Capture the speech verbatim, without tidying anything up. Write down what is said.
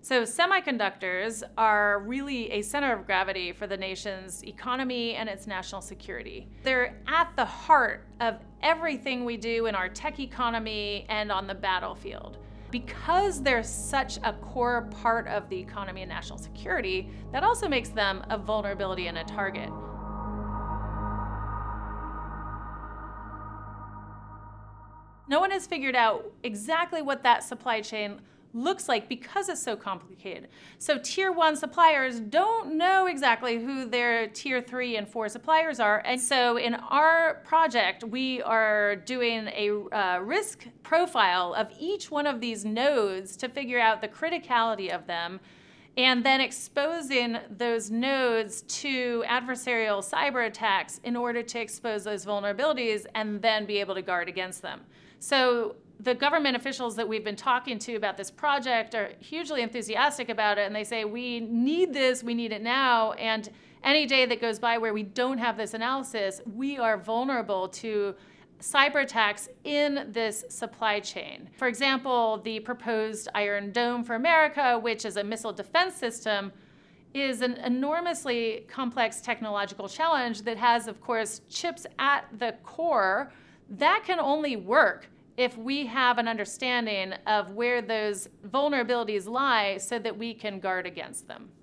So semiconductors are really a center of gravity for the nation's economy and its national security. They're at the heart of everything we do in our tech economy and on the battlefield. Because they're such a core part of the economy and national security, that also makes them a vulnerability and a target. No one has figured out exactly what that supply chain looks like because it's so complicated. So tier one suppliers don't know exactly who their tier three and four suppliers are. And so in our project, we are doing a uh, risk profile of each one of these nodes to figure out the criticality of them, and then exposing those nodes to adversarial cyber attacks in order to expose those vulnerabilities and then be able to guard against them. So the government officials that we've been talking to about this project are hugely enthusiastic about it, and they say, we need this, we need it now, and any day that goes by where we don't have this analysis, we are vulnerable to cyber attacks in this supply chain. For example, the proposed Iron Dome for America, which is a missile defense system, is an enormously complex technological challenge that has, of course, chips at the core. That can only work if we have an understanding of where those vulnerabilities lie so that we can guard against them.